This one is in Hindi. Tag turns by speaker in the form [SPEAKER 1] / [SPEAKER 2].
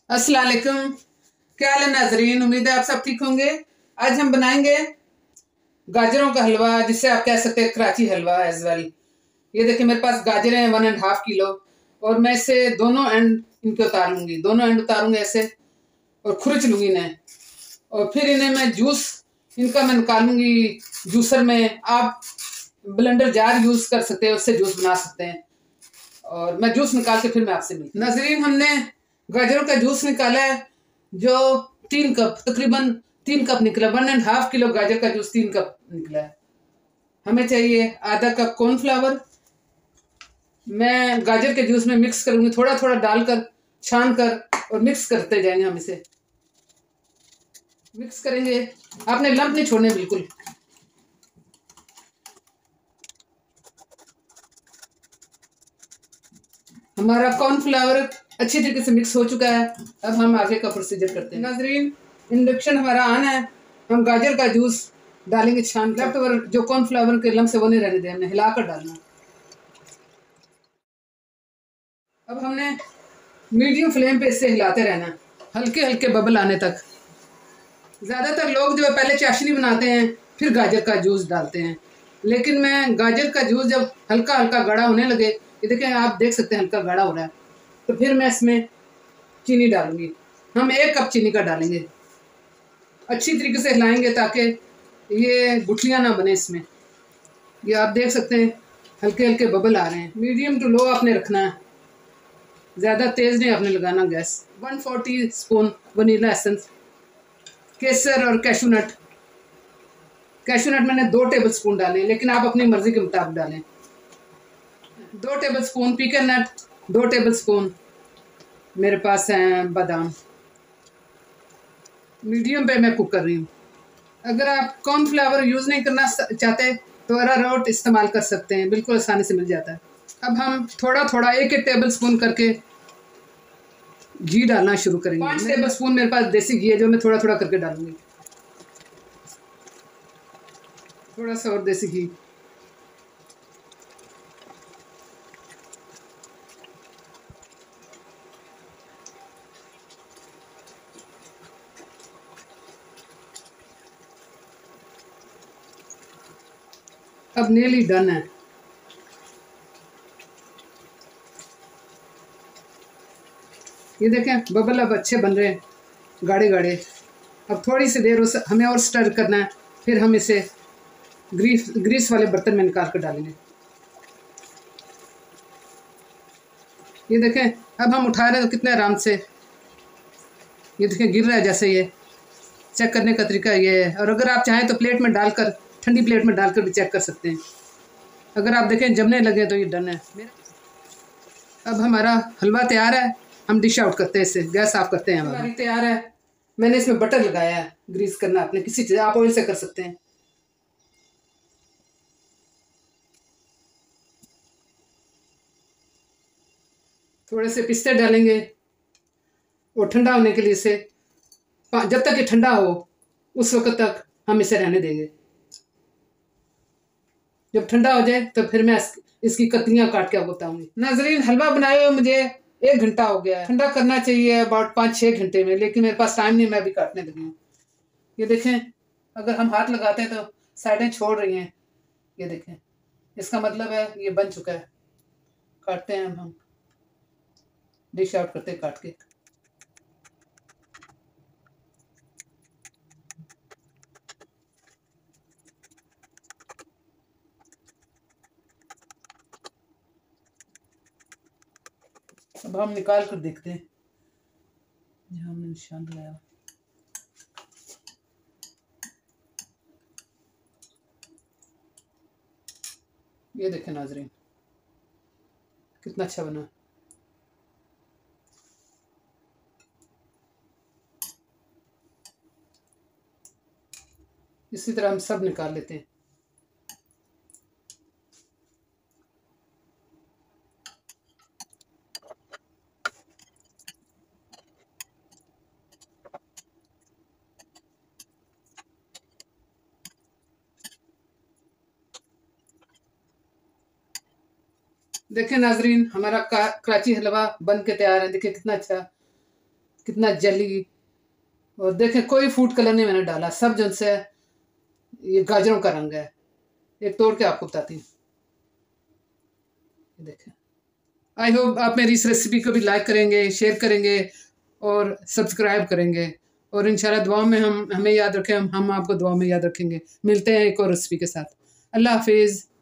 [SPEAKER 1] अस्सलाम वालेकुम। क्या हाल है नाजरीन, उम्मीद है आप सब ठीक होंगे। आज हम बनाएंगे गाजरों का हलवा, जिसे आप कह सकते हैं कराची हलवा एज वेल। ये देखिए मेरे पास गाजर हैं 1.5 किलो, और मैं इसे दोनों एंड इनके उतारूंगी, दोनों एंड उतारूंगी ऐसे, और खुरच लूंगी इन्हें। और फिर इन्हें मैं जूस इनका मैं निकालूंगी जूसर में। आप ब्लेंडर जार यूज कर सकते हैं, उससे जूस बना सकते हैं। और मैं जूस निकाल के फिर मैं आपसे मिलती हूँ। नाजरीन, हमने गाजरों का जूस निकाला है, जो 3 कप, तकरीबन 3 कप निकला। 1.5 किलो गाजर का जूस 3 कप निकला है। हमें चाहिए आधा कप कॉर्नफ्लावर। मैं गाजर के जूस में मिक्स करूंगी, थोड़ा थोड़ा डालकर, छान कर, और मिक्स करते जाएंगे। हम इसे मिक्स करेंगे, आपने लंप नहीं छोड़ने बिल्कुल। हमारा कॉर्नफ्लावर अच्छी तरीके से मिक्स हो चुका है। अब हम आगे का प्रोसीजर करते हैं। नाजरीन, इंडक्शन हमारा ऑन है। हम गाजर का जूस डालेंगे छान। लेफ्ट ओवर जो कॉर्नफ्लावर के लम्ब से वो नहीं रहने दें, हमने हिलाकर डालना। अब हमने मीडियम फ्लेम पे इससे हिलाते रहना, हल्के हल्के बबल आने तक। ज़्यादातर लोग जो है पहले चाशनी बनाते हैं, फिर गाजर का जूस डालते हैं। लेकिन मैं गाजर का जूस जब हल्का हल्का गाढ़ा होने लगे, ये देखें, आप देख सकते हैं हल्का गाढ़ा हो रहा है, तो फिर मैं इसमें चीनी डालूंगी। हम 1 कप चीनी का डालेंगे। अच्छी तरीके से हिलाएंगे ताकि ये गुठलियाँ ना बने इसमें। ये आप देख सकते हैं हल्के हल्के बबल आ रहे हैं। मीडियम टू लो आपने रखना है, ज़्यादा तेज़ नहीं आपने लगाना गैस। 140 स्पून वनीला एसेंस। केसर और कैशू नट। कैशू नट मैंने 2 टेबल स्पून डाले, लेकिन आप अपनी मर्जी के मुताबिक डालें। 2 table spoon pecan nut. 2 table spoon मेरे पास हैं बादाम। मीडियम पे मैं कुक कर रही हूँ। अगर आप कॉर्नफ्लावर यूज़ नहीं करना चाहते तो अरारोट इस्तेमाल कर सकते हैं, बिल्कुल आसानी से मिल जाता है। अब हम थोड़ा थोड़ा 1-1 टेबल स्पून करके घी डालना शुरू करेंगे। 5 टेबल स्पून मेरे पास देसी घी है, जो मैं थोड़ा थोड़ा करके डालूंगी। थोड़ा सा और देसी घी। अब nearly डन है। ये देखें बबल अब अच्छे बन रहे हैं, गाढ़े गाढ़े। अब थोड़ी सी देर हमें और स्टर करना है, फिर हम इसे ग्रीस वाले बर्तन में निकाल कर डालेंगे। ये देखें अब हम उठा रहे हैं तो कितने आराम से, ये देखें गिर रहा है जैसे। ये चेक करने का तरीका ये है। और अगर आप चाहें तो प्लेट में डालकर, ठंडी प्लेट में डालकर भी चेक कर सकते हैं। अगर आप देखें जमने लगे तो ये डन है। अब हमारा हलवा तैयार है। हम डिश आउट करते हैं, इसे गैस ऑफ करते हैं। हमारी तैयार है। मैंने इसमें बटर लगाया है। ग्रीस करना आपने किसी चीज़, आप ऑयल से कर सकते हैं। थोड़े से पिस्ते डालेंगे, और ठंडा होने के लिए इसे, जब तक ये ठंडा हो उस वक्त तक हम इसे रहने देंगे। जब ठंडा हो जाए तो फिर मैं इसकी कतलियाँ काट के आपको बताऊंगी। नाजरीन, हलवा बनाए हुए मुझे 1 घंटा हो गया है। ठंडा करना चाहिए अबाउट 5-6 घंटे में, लेकिन मेरे पास टाइम नहीं, मैं अभी काटने लगी हूँ। ये देखें, अगर हम हाथ लगाते हैं तो साइडें छोड़ रही हैं। ये देखें, इसका मतलब है ये बन चुका है। काटते हैं हम डिश आउट करते हैं काट के। अब हम निकाल कर देखते हैं जहाँ हमने निशान लगाया। ये देखें नाजरीन, कितना अच्छा बना। इसी तरह हम सब निकाल लेते हैं। देखें नाजरीन, हमारा कराची हलवा बन के तैयार है। देखिए कितना अच्छा कितना जली। और देखें कोई फूड कलर नहीं मैंने डाला, सब जन से ये गाजरों का रंग है। एक तोड़ के आपको बताती हूँ, देखें। आई होप आप मेरी इस रेसिपी को भी लाइक करेंगे, शेयर करेंगे और सब्सक्राइब करेंगे। और इंशाल्लाह दुआ में हमें याद रखें, हम आपको दुआ में याद रखेंगे। मिलते हैं एक और रेसिपी के साथ। अल्लाह हाफिज़।